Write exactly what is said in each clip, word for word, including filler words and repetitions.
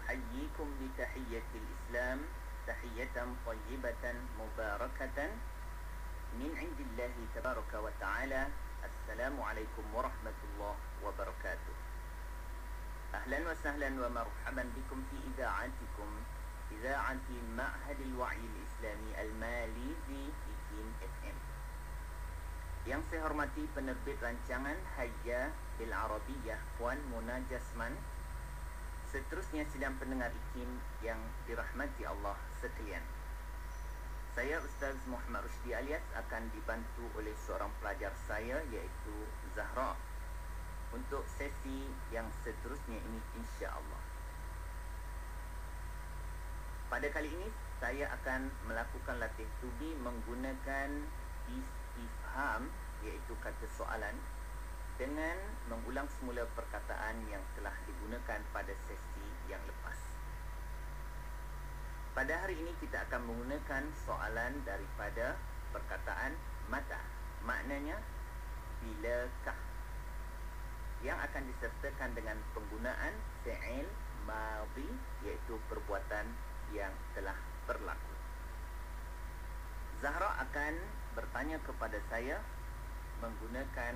أحييكم بتحية الإسلام تحية طيبة مباركة من عند الله تبارك وتعالى. السلام عليكم ورحمة الله وبركاته. أهلا وسهلا ومرحبا بكم في إذاعتكم إذاعة معهد الوعي الإسلامي الماليزي IKIM F M. Yang saya hormati penerbit rancangan Hayya bil Arabiyah Puan Mona Jasman. Seterusnya sidang pendengar IKIM yang dirahmati Allah sekalian. Saya Ustaz Muhammad Rushdi alias akan dibantu oleh seorang pelajar saya iaitu Zahra untuk sesi yang seterusnya ini insya-Allah. Pada kali ini saya akan melakukan latih tubi menggunakan istifham iaitu kata soalan dengan mengulang semula perkataan yang telah digunakan pada sesi yang lepas. Pada hari ini kita akan menggunakan soalan daripada perkataan mata. Maknanya bilakah, yang akan disertakan dengan penggunaan fi'il madhi iaitu perbuatan yang telah berlaku. Zahra akan bertanya kepada saya menggunakan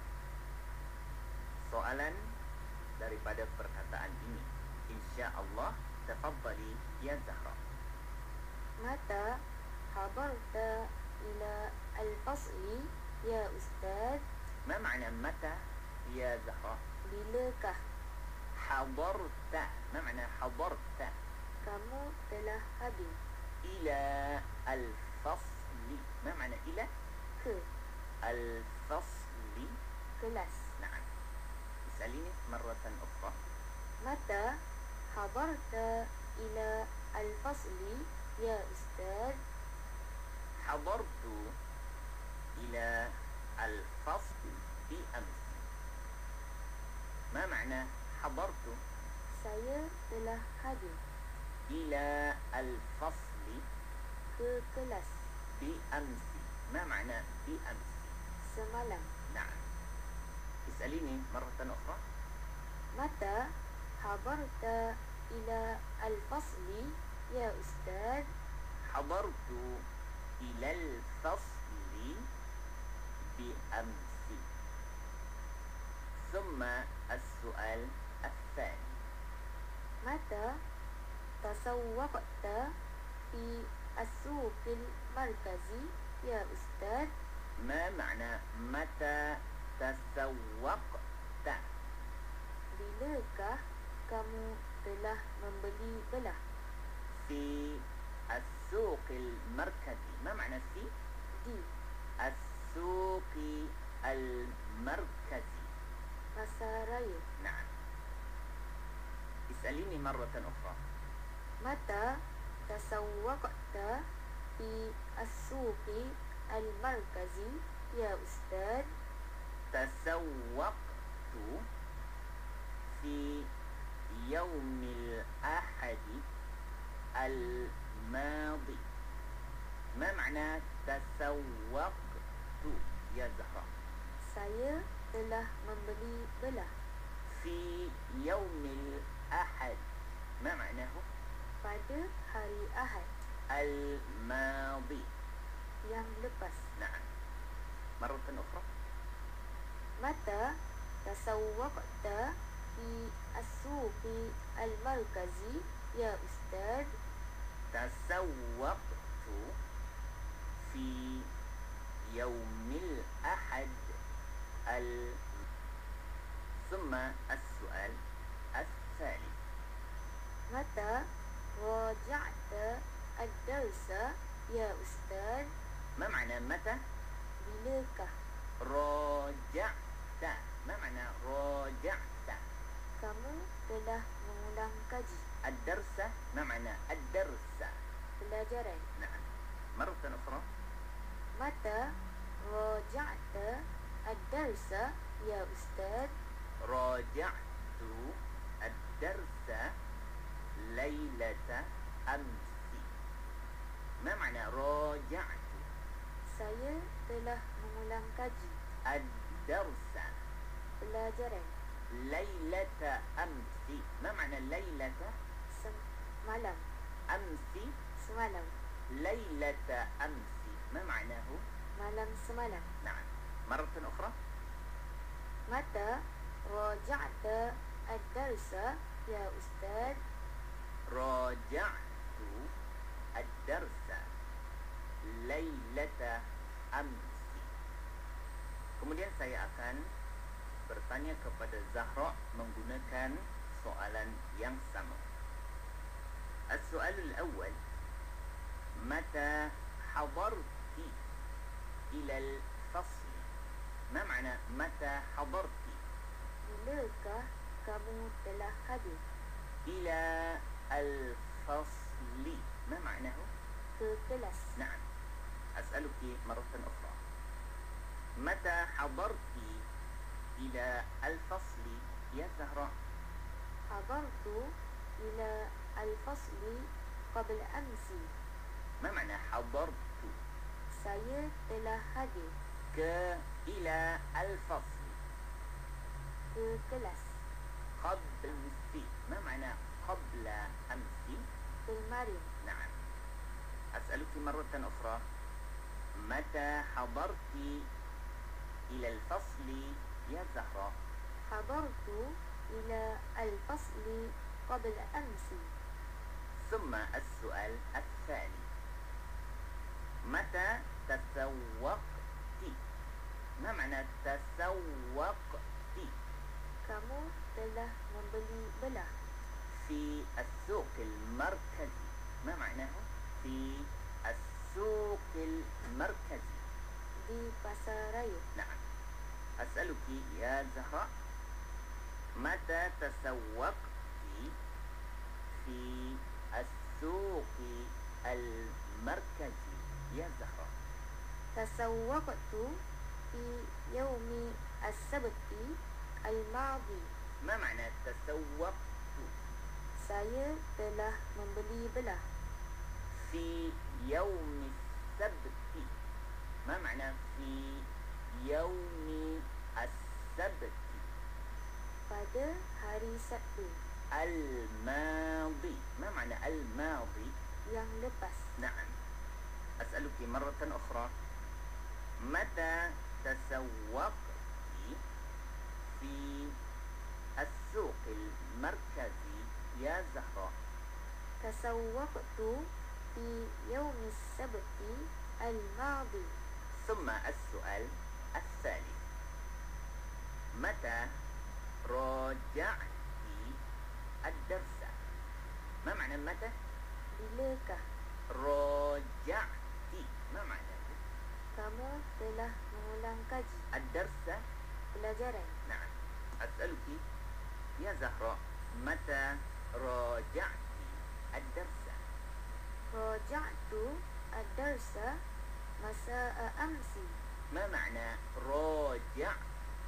soalan daripada perkataan ini. Insya-Allah, tafadhali ya Zahra. Mata hadarta ila al-fasli ya Ustaz? Ma makna mata ya Zahra? Bilakah? Hadarta. Ma makna hadarta? Kamu telah hadir. Ila al-fasli. Ma makna ila? Ke al-fasli. kelas. Naam. Is'alini marratan ukhra. Mata hadarta ila al-fasli ya Ustaz? Hadartu ila al-fasl bi amsi. Ma makna hadartu? Saya telah hadir Ila al-fasli ke kelas bi amsi. Ma makna bi amsi? semalam. Naam. Is'alini marratan ukhra. Mata hadarta ila al-fasli ya Ustaz? Hadartu ila al-fasli bi amsi. ثم السؤال الثاني. متى تسوقت في السوق المركزي يا أستاذ؟ ما معنى متى تسوقت؟ Bilakah kamu telah membeli belah? في السوق المركزي. ما معنى في؟ Di السوق المركزي. pasar raya. نعم. اسأليني مرة أخرى. متى تسوقت في السوق المركزي يا أستاذ؟ تسوقت في يوم الأحد الماضي. ما معنى تسوقت يا زهرة؟ Saya telah membeli belah في يوم الأحد. ما معناه؟ pada hari Ahad الماضي. yang lepas. نعم. مرة أخرى. متى تسوقت في السوق المركزي يا أستاذ؟ تسوقت في يوم الأحد ال... ثم السؤال الثالث. متى راجعت الدرس يا أستاذ؟ ما معنى متى؟ Bilakah راجعت. ما معنى راجعت؟ kamu telah mengulang kaji الدرس. ما معنى الدرس؟ pelajaran? نعم. مرة أخرى. متى راجعت الدرس يا أستاذ؟ راجعت الدرس ليلة أمس. ما معنى راجعت؟ Saya telah mengulang kaji الدرس pelajaran ليلة أمس. ما معنى ليلة؟ semalam. malam. أمس Semalam. ليلة أمس ما معناه؟ Malam semalam. نعم. مرة أخرى. متى راجعت الدرس يا أستاذ؟ راجعت الدرس ليلة أمس. Kemudian saya akan bertanya kepada Zahra menggunakan soalan yang sama. السؤال الأول متى حضرت إلى الفصل؟ ما معنى متى حضرت؟ Bilakah kamu telah hadir إلى الفصل ما معناه؟ ke kelas? نعم. أسألك مرة أخرى متى حضرت إلى الفصل يا زهراء؟ حضرت إلى الفصل قبل أمس. ما معنى حضرت؟ Saya telah hadir ك إلى الفصل ke kelas قبل أمس. ما معنى قبل أمس؟ kemarin. نعم. أسألك مرة أخرى متى حضرت إلى الفصل يا زهراء؟ حضرت إلى الفصل قبل أمس. ثم السؤال الثاني متى تسوقت؟ ما معنى تسوقت؟ Kamu telah membeli belah في السوق المركزي. ما معناه؟ في السوق المركزي. di pasar raya. نعم. أسألك يا زهراء متى تسوقت في السوق المركزي يا زهراء؟ تسوقت في يوم السبت الماضي. ما معنى تسوقت؟ Saya telah membeli belah في يوم السبت. ما معنى في يوم السبت؟ pada hari Sabtu الماضي. ما معنى الماضي؟ yang lepas. نعم. أسألك مرة أخرى متى تسوقت في السوق المركزي يا زهراء؟ تسوقت في يوم السبت الماضي. ثم السؤال الثالث متى راجعت الدرس؟ ما معنى متى؟ Bilakah راجعت ما معنى kamu telah mengulang kaji الدرس؟ pelajaran? نعم. أسألك يا زهراء متى راجعت الدرس؟ راجعت الدرس مساء أمس. ما معنى راجعت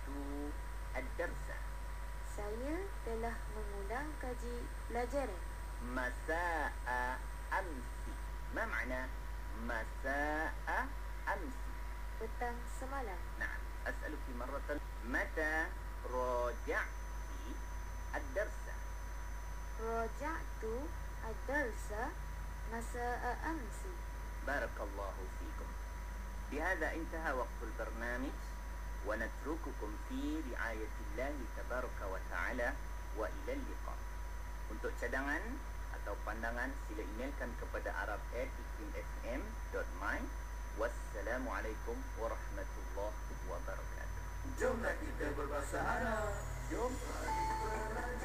الدرس؟ Saya telah mengulang kaji pelajaran مساء أمس. ما معنى مساء أمس؟ petang semalam. نعم. أسألك مرة متى راجعت الدرس؟ راجعت الدرس مساء أمس. بارك الله فيكم. بهذا انتهى وقت البرنامج ونترككم في رعاية الله تبارك وتعالى وإلى اللقاء. Untuk cadangan atau pandangan sila emailkan kepada arab at iklim f m dot my. Wassalamualaikum warahmatullahi wabarakatuh. Jomlah kita berbahasa Arab. Jom.